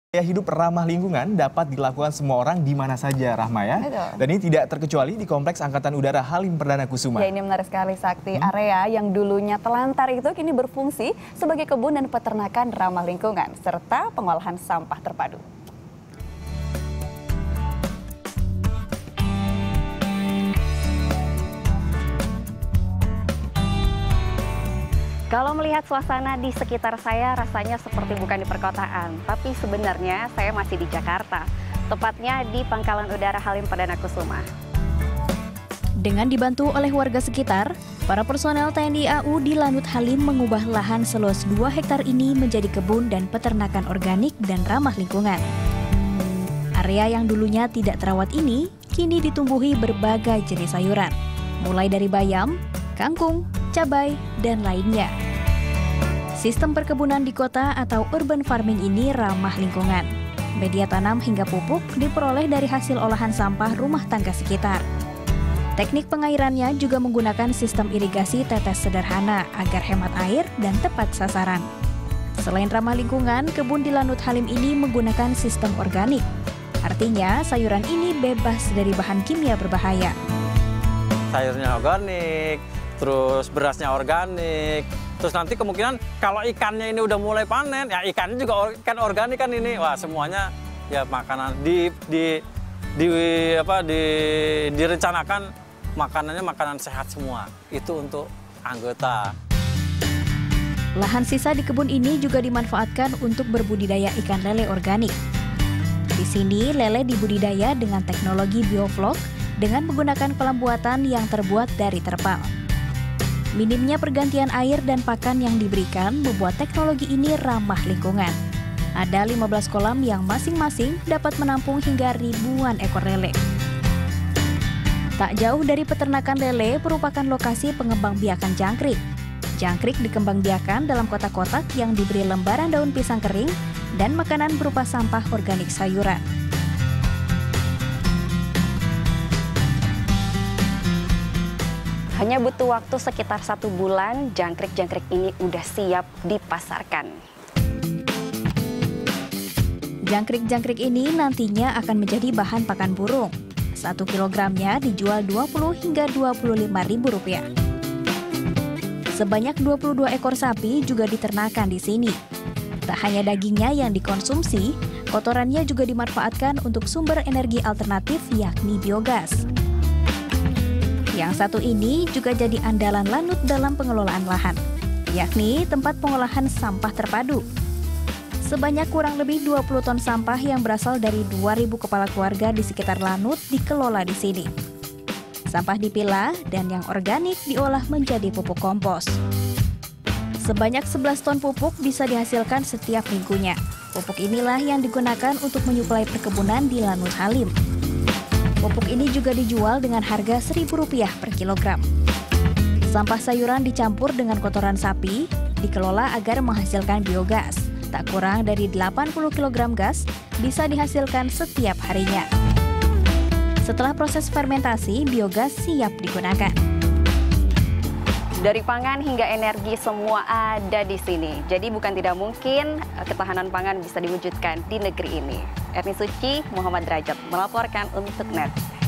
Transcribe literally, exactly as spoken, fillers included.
Gaya hidup ramah lingkungan dapat dilakukan semua orang di mana saja, Rahma ya. Betul. Dan ini tidak terkecuali di Kompleks Angkatan Udara Halim Perdana Kusuma. Ya, ini menarik sekali, Sakti. Hmm. Area yang dulunya telantar itu kini berfungsi sebagai kebun dan peternakan ramah lingkungan serta pengolahan sampah terpadu. Kalau melihat suasana di sekitar saya rasanya seperti bukan di perkotaan, tapi sebenarnya saya masih di Jakarta, tepatnya di Pangkalan Udara Halim Perdana Kusuma. Dengan dibantu oleh warga sekitar, para personel T N I A U di Lanut Halim mengubah lahan seluas dua hektar ini menjadi kebun dan peternakan organik dan ramah lingkungan. Area yang dulunya tidak terawat ini kini ditumbuhi berbagai jenis sayuran, mulai dari bayam, kangkung, cabai, dan lainnya. Sistem perkebunan di kota atau urban farming ini ramah lingkungan. Media tanam hingga pupuk diperoleh dari hasil olahan sampah rumah tangga sekitar. Teknik pengairannya juga menggunakan sistem irigasi tetes sederhana agar hemat air dan tepat sasaran. Selain ramah lingkungan, kebun di Lanut Halim ini menggunakan sistem organik. Artinya, sayuran ini bebas dari bahan kimia berbahaya. Sayurnya organik, terus berasnya organik, terus nanti kemungkinan kalau ikannya ini udah mulai panen, ya ikannya juga ikan organik kan ini, wah semuanya ya makanan di di di apa di direncanakan makanannya makanan sehat semua, itu untuk anggota. Lahan sisa di kebun ini juga dimanfaatkan untuk berbudidaya ikan lele organik. Di sini lele dibudidaya dengan teknologi bioflok dengan menggunakan kolam buatan yang terbuat dari terpal. Minimnya pergantian air dan pakan yang diberikan membuat teknologi ini ramah lingkungan. Ada lima belas kolam yang masing-masing dapat menampung hingga ribuan ekor lele. Tak jauh dari peternakan lele merupakan lokasi pengembangbiakan jangkrik. Jangkrik dikembangbiakan dalam kotak-kotak yang diberi lembaran daun pisang kering dan makanan berupa sampah organik sayuran. Hanya butuh waktu sekitar satu bulan, jangkrik-jangkrik ini udah siap dipasarkan. Jangkrik-jangkrik ini nantinya akan menjadi bahan pakan burung. Satu kilogramnya dijual dua puluh hingga dua puluh lima ribu rupiah. Sebanyak dua puluh dua ekor sapi juga diternakan di sini. Tak hanya dagingnya yang dikonsumsi, kotorannya juga dimanfaatkan untuk sumber energi alternatif yakni biogas. Yang satu ini juga jadi andalan Lanut dalam pengelolaan lahan, yakni tempat pengolahan sampah terpadu. Sebanyak kurang lebih dua puluh ton sampah yang berasal dari dua ribu kepala keluarga di sekitar Lanut dikelola di sini. Sampah dipilah dan yang organik diolah menjadi pupuk kompos. Sebanyak sebelas ton pupuk bisa dihasilkan setiap minggunya. Pupuk inilah yang digunakan untuk menyuplai perkebunan di Lanut Halim. Pupuk ini juga dijual dengan harga seribu rupiah per kilogram. Sampah sayuran dicampur dengan kotoran sapi, dikelola agar menghasilkan biogas. Tak kurang dari delapan puluh kilogram gas bisa dihasilkan setiap harinya. Setelah proses fermentasi, biogas siap digunakan. Dari pangan hingga energi semua ada di sini. Jadi bukan tidak mungkin ketahanan pangan bisa diwujudkan di negeri ini. Erni Suci, Muhammad Derajat melaporkan untuk N E T.